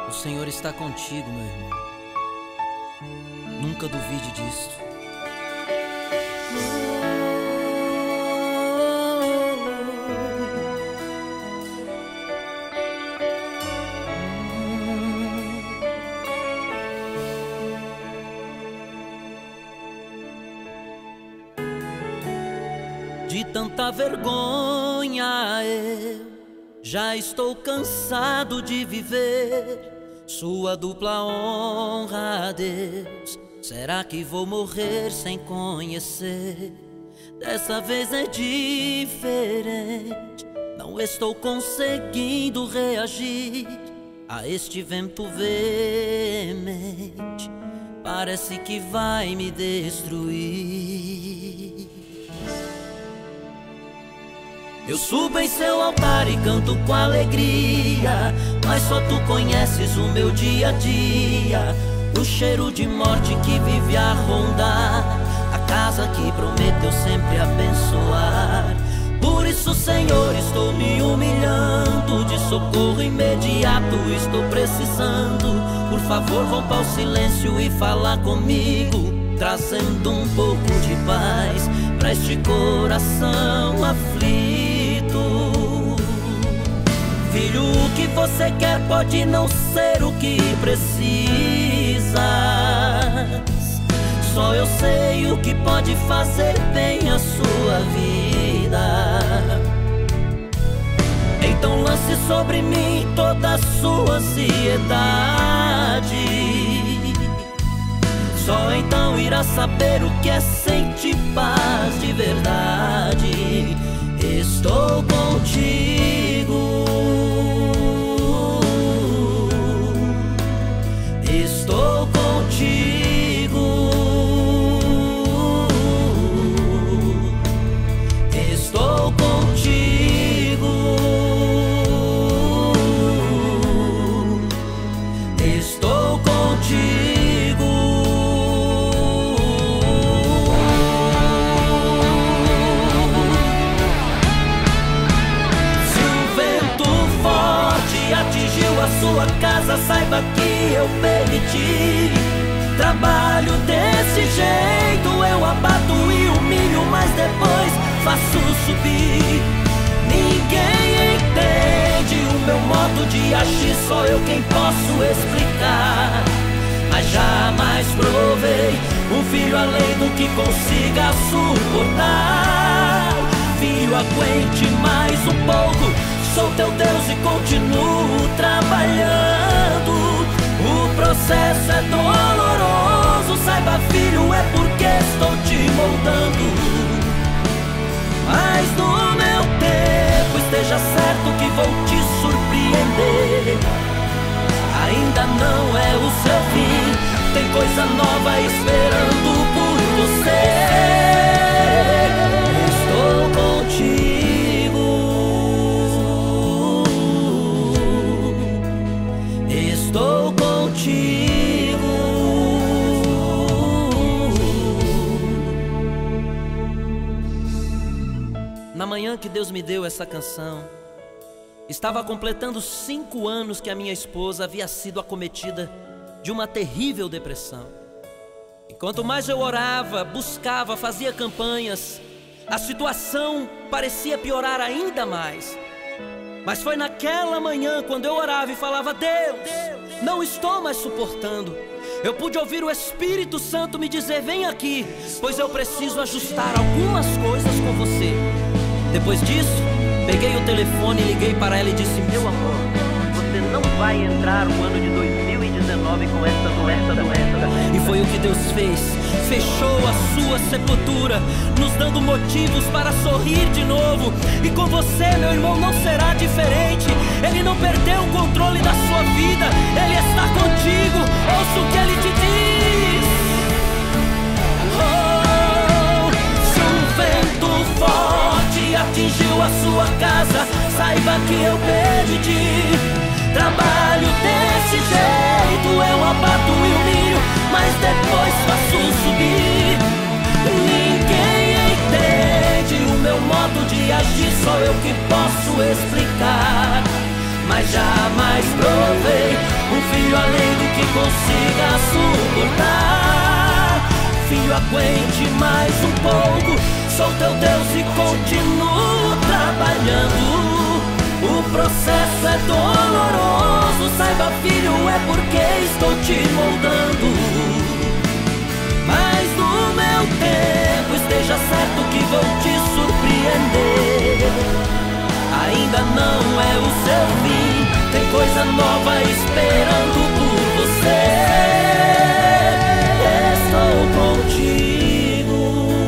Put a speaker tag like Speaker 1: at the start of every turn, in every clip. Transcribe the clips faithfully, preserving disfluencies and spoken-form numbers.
Speaker 1: O Senhor está contigo, meu irmão. Nunca duvide disso. De tanta vergonha eu já estou cansado de viver sua dupla honra a Deus. Será que vou morrer sem conhecer? Dessa vez é diferente. Não estou conseguindo reagir a este vento veemente. Parece que vai me destruir. Eu subo em seu altar e canto com alegria, mas só tu conheces o meu dia a dia. O cheiro de morte que vive a rondar a casa que prometeu sempre abençoar. Por isso, Senhor, estou me humilhando, de socorro imediato estou precisando. Por favor, rompa o silêncio e fala comigo, trazendo um pouco de paz pra este coração aflito. Filho, o que você quer pode não ser o que precisas. Só eu sei o que pode fazer bem a sua vida. Então lance sobre mim toda a sua ansiedade. Só então irá saber o que é sentir paz de verdade. Estou contigo. Estou contigo. Estou contigo. Estou contigo. Se o vento forte atingiu a sua casa, saiba que eu permiti. Trabalho desse jeito, eu abato e humilho, mas depois faço subir. Ninguém entende o meu modo de agir, só eu quem posso explicar. Mas jamais provei um filho além do que consiga suportar. Filho, aguente mais um pouco, sou teu Deus e continuo trabalhando. O processo é doloroso, saiba, filho, é porque estou te moldando. Mas no meu tempo esteja certo que vou te surpreender. Ainda não é o seu fim, tem coisa nova esperando por você. Estou contigo. Estou contigo. Na manhã que Deus me deu essa canção, estava completando cinco anos que a minha esposa havia sido acometida de uma terrível depressão. E quanto mais eu orava, buscava, fazia campanhas, a situação parecia piorar ainda mais. Mas foi naquela manhã, quando eu orava e falava: Deus, não estou mais suportando, eu pude ouvir o Espírito Santo me dizer: vem aqui, pois eu preciso ajustar algumas coisas com você. Depois disso, peguei o telefone e liguei para ela e disse: meu amor, você não vai entrar o ano de dois mil e dezenove com essa doença, doença. E foi o que Deus fez, fechou a sua sepultura, nos dando motivos para sorrir de novo. E com você, meu irmão, não será diferente. Ele não perdeu o controle da sua vida, Ele está contigo. Ouça o que Ele te diz. Oh, se um vento forte atingiu a sua casa, saiba que eu perdi. Trabalho desse jeito, eu abato e humilho, mas depois faço subir. Ninguém entende o meu modo de agir, só eu que posso explicar. Mas jamais provei um filho chega a suportar. Filho, aguente mais um pouco, sou teu Deus e continuo trabalhando. O processo é doloroso, saiba, filho, é porque estou te moldando. Mas no meu tempo, esteja certo que vou te surpreender. Ainda não é o seu fim, tem coisa nova esperando por você. Estou contigo,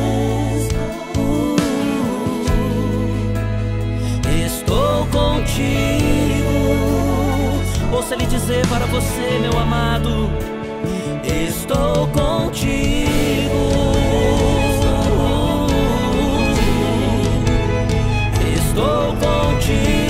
Speaker 1: estou contigo. Ouça ele dizer para você, meu amado: estou contigo, estou contigo.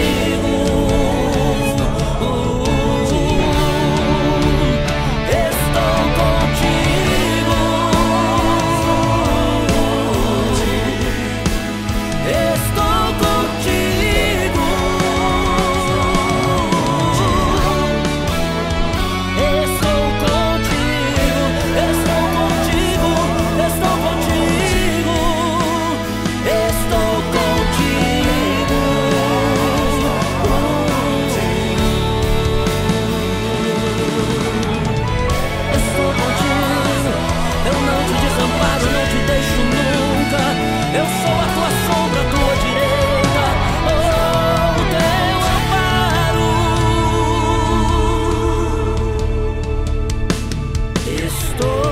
Speaker 1: Estou